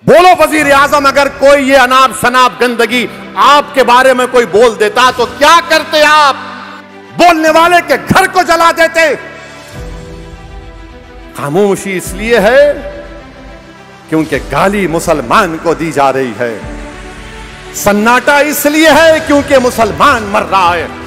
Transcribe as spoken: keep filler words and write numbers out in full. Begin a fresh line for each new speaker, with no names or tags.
बोलो वजीर आजम, अगर कोई ये अनाप शनाप गंदगी आपके बारे में कोई बोल देता तो क्या करते आप? बोलने वाले के घर को जला देते। खामोशी इसलिए है क्योंकि गाली मुसलमान को दी जा रही है। सन्नाटा इसलिए है क्योंकि मुसलमान मर रहा है।